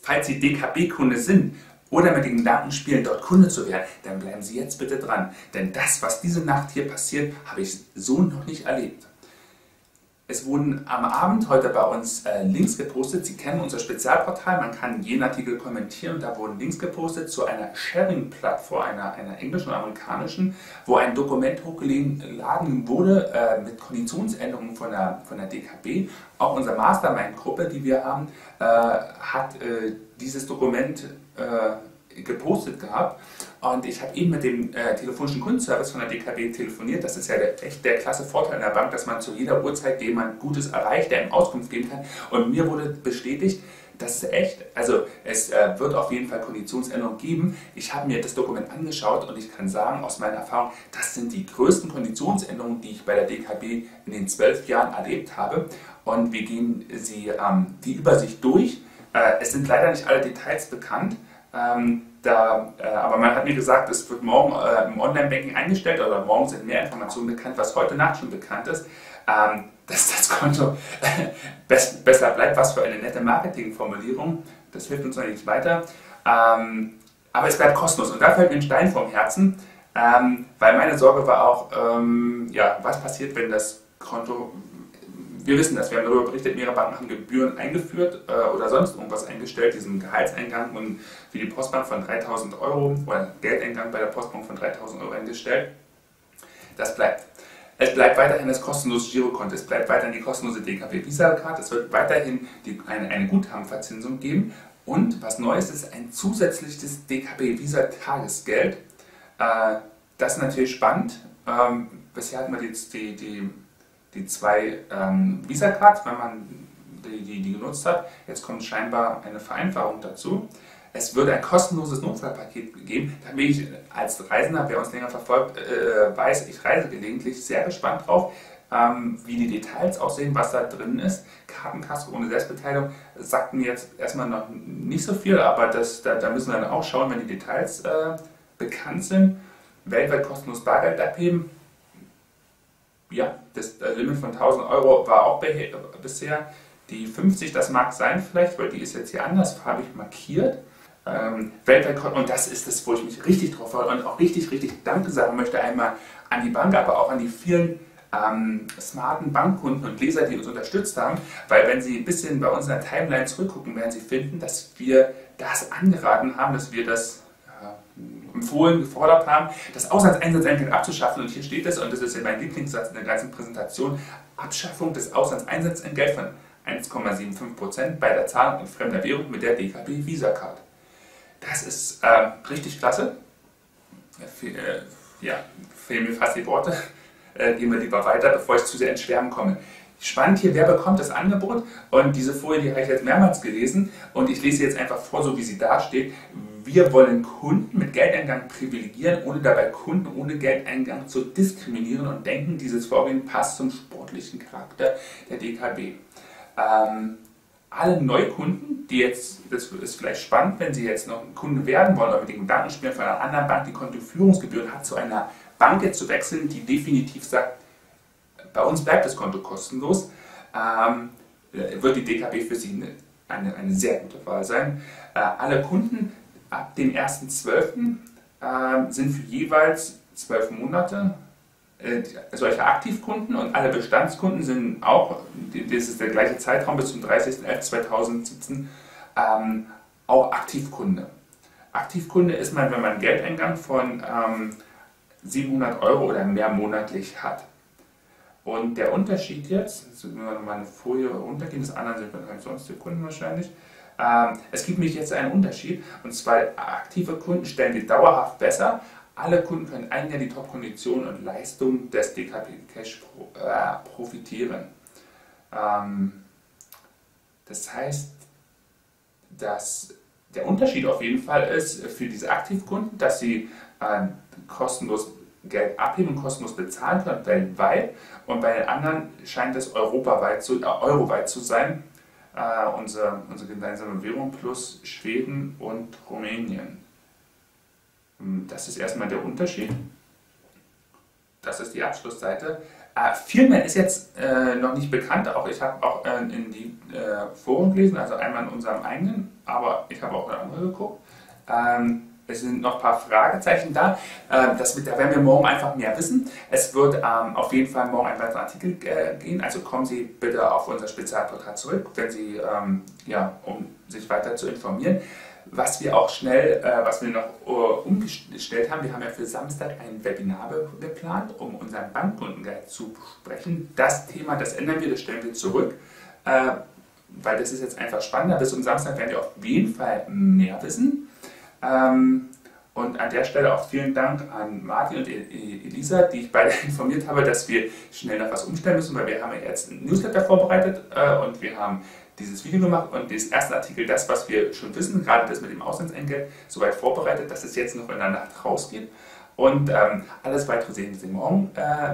Falls Sie DKB-Kunde sind oder mit den Gedanken spielen, dort Kunde zu werden, dann bleiben Sie jetzt bitte dran. Denn das, was diese Nacht hier passiert, habe ich so noch nicht erlebt. Es wurden am Abend heute bei uns Links gepostet. Sie kennen unser Spezialportal, man kann jeden Artikel kommentieren und da wurden Links gepostet zu einer Sharing-Plattform, einer englischen und amerikanischen, wo ein Dokument hochgeladen wurde mit Konditionsänderungen von der DKB. Auch unsere Mastermind-Gruppe, die wir haben, hat dieses Dokument gepostet gehabt und ich habe eben mit dem telefonischen Kundenservice von der DKB telefoniert. Das ist ja echt der klasse Vorteil in der Bank, dass man zu jeder Uhrzeit jemand Gutes erreicht, der ihm Auskunft geben kann, und mir wurde bestätigt, das ist echt, also es wird auf jeden Fall Konditionsänderungen geben. Ich habe mir das Dokument angeschaut und ich kann sagen, aus meiner Erfahrung, das sind die größten Konditionsänderungen, die ich bei der DKB in den 12 Jahren erlebt habe, und wir gehen die Übersicht durch. Es sind leider nicht alle Details bekannt. Aber man hat mir gesagt, es wird morgen im Online-Banking eingestellt oder morgen sind mehr Informationen bekannt, was heute Nacht schon bekannt ist, dass das Konto besser bleibt. Was für eine nette Marketingformulierung, das hilft uns noch nicht weiter. Aber es bleibt kostenlos und da fällt mir ein Stein vom Herzen, weil meine Sorge war auch, ja, was passiert, wenn das Konto... Wir wissen das, wir haben darüber berichtet, mehrere Banken haben Gebühren eingeführt oder sonst irgendwas eingestellt, diesen Gehaltseingang und für die Postbank von 3.000 € oder Geldeingang bei der Postbank von 3.000 € eingestellt. Das bleibt. Es bleibt weiterhin das kostenlose Girokonto, es bleibt weiterhin die kostenlose DKB Visa-Card, es wird weiterhin eine Guthabenverzinsung geben und was Neues ist, ein zusätzliches DKB Visa-Tagesgeld. Das ist natürlich spannend. Bisher hatten wir jetzt die zwei Visa-Cards, wenn man die genutzt hat. Jetzt kommt scheinbar eine Vereinfachung dazu. Es wird ein kostenloses Notfallpaket geben. Da bin ich als Reisender, wer uns länger verfolgt, weiß, ich reise gelegentlich, sehr gespannt drauf, wie die Details aussehen, was da drin ist. Kartenkasse ohne Selbstbeteiligung sagt mir jetzt erstmal noch nicht so viel, aber da müssen wir dann auch schauen, wenn die Details bekannt sind. Weltweit kostenlos Bargeld abheben. Ja, das Limit von 1.000 € war auch bisher. Die 50, das mag sein vielleicht, weil die ist jetzt hier anders farbig markiert. Weltweit, und das ist das, wo ich mich richtig drauf freue und auch richtig Danke sagen möchte, einmal an die Bank, aber auch an die vielen smarten Bankkunden und Leser, die uns unterstützt haben, weil wenn Sie ein bisschen bei uns in der Timeline zurückgucken, werden Sie finden, dass wir das angeraten haben, dass wir das empfohlen, gefordert haben, das Auslandseinsatzentgelt abzuschaffen. Und hier steht es, und das ist ja mein Lieblingssatz in der ganzen Präsentation: Abschaffung des Auslandseinsatzentgelts von 1,75% bei der Zahlung in fremder Währung mit der DKB Visa Card. Das ist richtig klasse. Ja, fehlen mir fast die Worte. Gehen wir lieber weiter, bevor ich zu sehr ins Schwärmen komme. Spannend hier, wer bekommt das Angebot? Und diese Folie, die habe ich jetzt mehrmals gelesen und ich lese jetzt einfach vor, so wie sie da steht. Wir wollen Kunden mit Geldeingang privilegieren, ohne dabei Kunden ohne Geldeingang zu diskriminieren und denken, dieses Vorgehen passt zum sportlichen Charakter der DKB. Alle Neukunden, die jetzt, das ist vielleicht spannend, wenn Sie jetzt noch ein Kunde werden wollen oder mit dem Gedanken spielen, von einer anderen Bank die Kontoführungsgebühren hat, zu einer Bank jetzt zu wechseln, die definitiv sagt, bei uns bleibt das Konto kostenlos, wird die DKB für Sie eine sehr gute Wahl sein. Alle Kunden ab dem 1.12. Sind für jeweils 12 Monate solche Aktivkunden und alle Bestandskunden sind auch, das ist der gleiche Zeitraum bis zum 30.11.2017, auch Aktivkunde. Aktivkunde ist man, wenn man einen Geldeingang von 700 € oder mehr monatlich hat. Und der Unterschied jetzt müssen wir nochmal eine Folie runtergehen, das andere sind wahrscheinlich sonstige Kunden wahrscheinlich. Es gibt nämlich jetzt einen Unterschied, und zwar aktive Kunden stellen wir dauerhaft besser. Alle Kunden können ein Jahr die Top-Konditionen und Leistungen des DKB Cash profitieren. Das heißt, dass der Unterschied auf jeden Fall ist für diese Aktivkunden, dass sie kostenlos Geld abheben und kostenlos bezahlen können weltweit, und bei den anderen scheint es euroweit zu sein, unsere gemeinsame Währung plus Schweden und Rumänien. Das ist erstmal der Unterschied. Das ist die Abschlussseite. Viel mehr ist jetzt noch nicht bekannt. Auch ich habe auch in die Foren gelesen, also einmal in unserem eigenen, aber ich habe auch in andere geguckt. Es sind noch ein paar Fragezeichen da. Da werden wir morgen einfach mehr wissen. Es wird auf jeden Fall morgen ein weiterer Artikel gehen. Also kommen Sie bitte auf unser Spezialportal zurück, wenn Sie, um sich weiter zu informieren. Was wir auch schnell, was wir noch umgestellt haben, wir haben ja für Samstag ein Webinar geplant, um unseren Bankkundenguide zu besprechen. Das Thema, das ändern wir, das stellen wir zurück, weil das ist jetzt einfach spannender. Bis zum Samstag werden wir auf jeden Fall mehr wissen. Und an der Stelle auch vielen Dank an Martin und Elisa, die ich beide informiert habe, dass wir schnell noch was umstellen müssen, weil wir haben ja jetzt einen Newsletter vorbereitet und wir haben dieses Video gemacht und das erste Artikel, das, was wir schon wissen, gerade das mit dem Auslandsentgelt, soweit vorbereitet, dass es jetzt noch in der Nacht rausgeht. Und alles weitere sehen Sie morgen.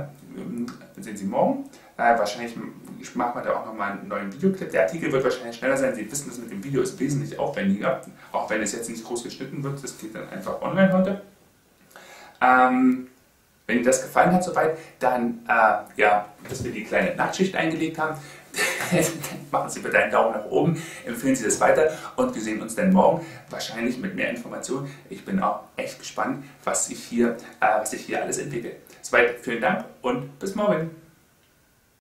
Wahrscheinlich machen wir da auch nochmal einen neuen Videoclip. Der Artikel wird wahrscheinlich schneller sein. Sie wissen, das mit dem Video ist wesentlich aufwendiger, auch wenn es jetzt nicht groß geschnitten wird. Das geht dann einfach online heute. Wenn Ihnen das gefallen hat soweit, dann, dass wir die kleine Nachtschicht eingelegt haben, dann machen Sie bitte einen Daumen nach oben, empfehlen Sie das weiter und wir sehen uns dann morgen, wahrscheinlich mit mehr Informationen. Ich bin auch echt gespannt, was sich hier alles entwickelt. Soweit, vielen Dank und bis morgen.